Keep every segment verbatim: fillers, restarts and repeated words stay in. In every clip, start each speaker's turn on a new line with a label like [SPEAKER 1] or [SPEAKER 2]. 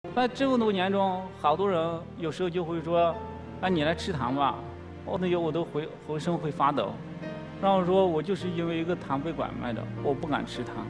[SPEAKER 1] 在这么多年中，好多人有时候就会说：“啊，你来吃糖吧。”我那有我都浑浑身会发抖。然后说我就是因为一个糖被拐卖的，我不敢吃糖。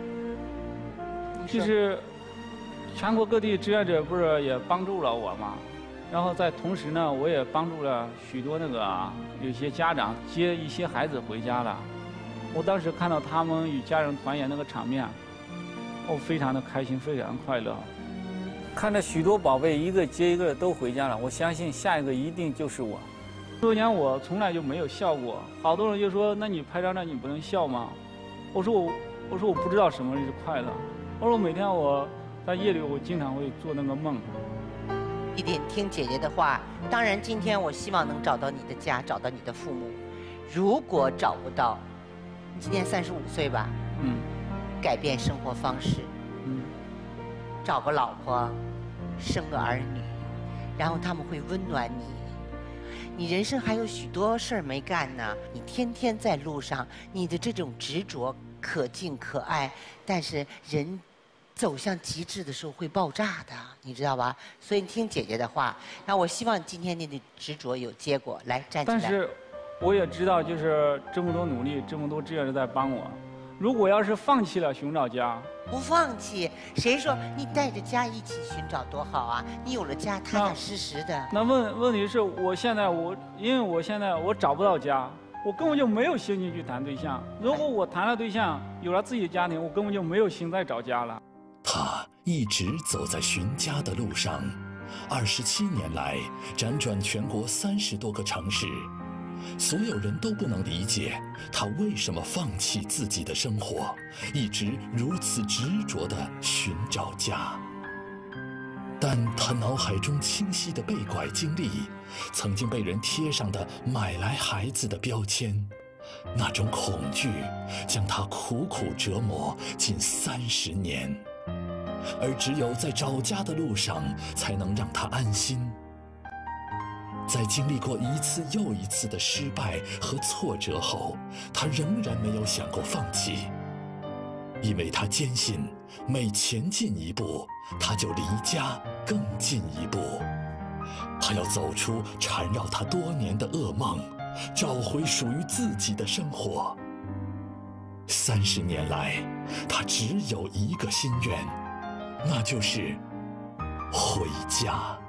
[SPEAKER 1] 就是全国各地志愿者不是也帮助了我吗？然后在同时呢，我也帮助了许多那个有些家长接一些孩子回家了。我当时看到他们与家人团圆那个场面，我非常的开心，非常快乐。看着许多宝贝一个接一个都回家了，我相信下一个一定就是我。多年我从来就没有笑过，好多人就说：“那你拍张照你不能笑吗？”我说我我说我不知道什么是快乐。我说每天我在夜里我经常会做那个梦。
[SPEAKER 2] 一定听姐姐的话。当然，今天我希望能找到你的家，找到你的父母。如果找不到，你今年三十五岁吧？
[SPEAKER 1] 嗯。
[SPEAKER 2] 改变生活方式。
[SPEAKER 1] 嗯。
[SPEAKER 2] 找个老婆，生个儿女，然后他们会温暖你。你人生还有许多事儿没干呢，你天天在路上，你的这种执着可敬可爱，但是人走向极致的时候会爆炸的，你知道吧？所以你听姐姐的话，然后我希望你今天你的执着有结果，来站起来。
[SPEAKER 1] 但是我也知道，就是这么多努力，这么多志愿者在帮我。如果要是放弃了寻找家，
[SPEAKER 2] 不放弃，谁说你带着家一起寻找多好啊？你有了家，踏踏实实的。
[SPEAKER 1] 那问问题是我现在我，因为我现在我找不到家，我根本就没有心情去谈对象。如果我谈了对象，有了自己的家庭，我根本就没有心再找家了。
[SPEAKER 3] 他一直走在寻家的路上，二十七年来辗转全国三十多个城市。所有人都不能理解他为什么放弃自己的生活，一直如此执着地寻找家。但他脑海中清晰的被拐经历，曾经被人贴上的买来孩子的标签，那种恐惧将他苦苦折磨近三十年，而只有在找家的路上，才能让他安心。在经历过一次又一次的失败和挫折后，他仍然没有想过放弃，因为他坚信，每前进一步，他就离家更进一步。他要走出缠绕他多年的噩梦，找回属于自己的生活。三十年来，他只有一个心愿，那就是回家。